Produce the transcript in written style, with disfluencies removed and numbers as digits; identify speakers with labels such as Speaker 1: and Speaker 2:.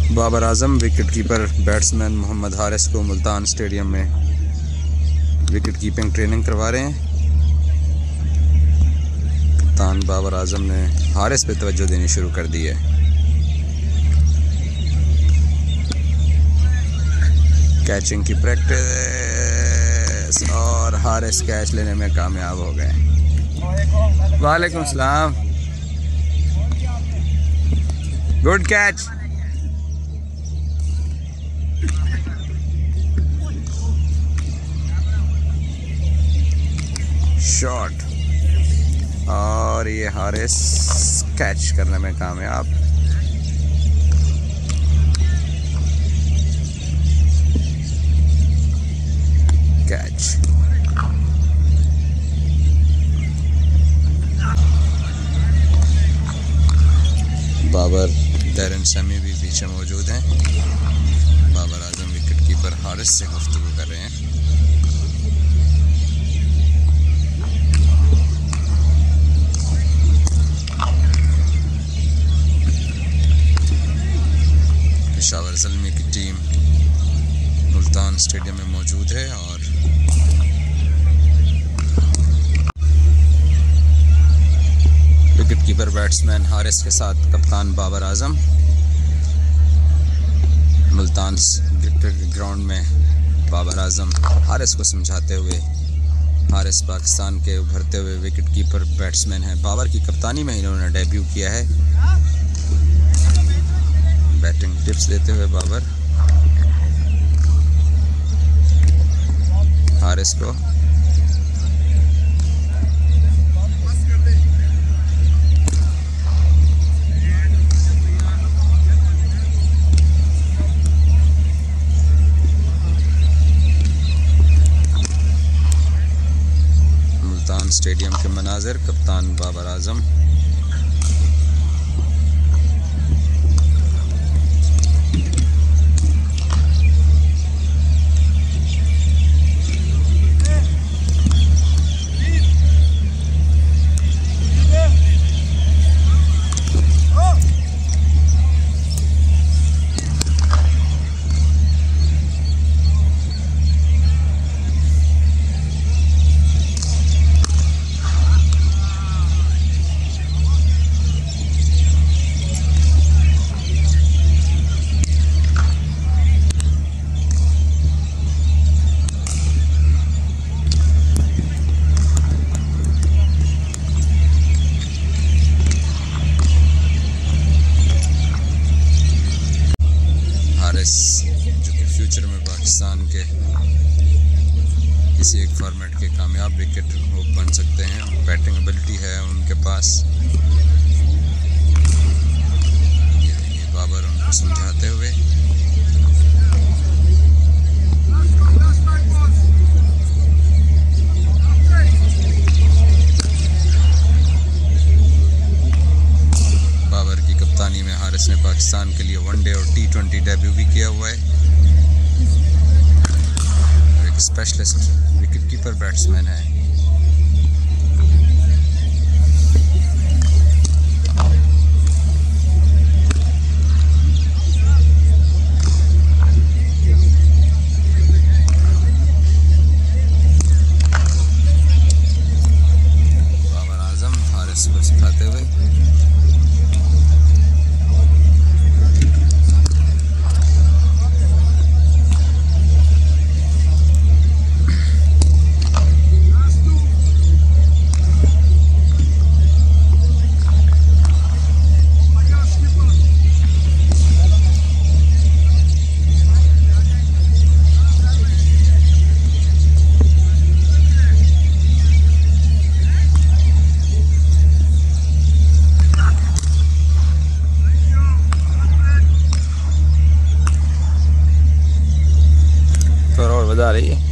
Speaker 1: Babar Azam wicket keeper batsman Mohammad Haris को Multan stadium में wicket keeping training करवा रहे हैं। कप्तान बाबर आजम ने हारिस पे तवज्जो देनी शुरू कर दी है। कैचिंग की प्रैक्टिस और हारिस कैच लेने में कामयाब हो गए। वालेकुम सलाम। Good catch. शॉट और ये हारिस कैच करने में कामयाब। कैच। बाबर दैरन शमी भी पीछे मौजूद हैं। बाबर आजम विकेट कीपर हारिस से गुफ्तगू कर रहे हैं। पेशावर ज़ल्मी की टीम मुल्तान स्टेडियम में मौजूद है और विकेट कीपर बैट्समैन हारिस के साथ कप्तान बाबर आजम मुल्तान क्रिकेट ग्राउंड में बाबर आजम हारिस को समझाते हुए। हारिस पाकिस्तान के उभरते हुए विकेट कीपर बैट्समैन हैं। बाबर की कप्तानी में इन्होंने डेब्यू किया है। बैटिंग टिप्स देते हुए बाबर हारिस को। मुल्तान स्टेडियम के मनाजिर, कप्तान बाबर आजम। जो कि फ्यूचर में पाकिस्तान के किसी एक फॉर्मेट के कामयाब विकेट वो बन सकते हैं। बैटिंग एबिलिटी है उनके पास। ये बाबर उनको समझाते हुए। बाबर की कप्तानी में हारिस ने पाकिस्तान के लिए वनडे और T20 डेब्यू भी किया हुआ है। एक स्पेशलिस्ट विकेट कीपर बैट्समैन है। बाबर आजम हारिस को सिखाते हुए। और बता रही है।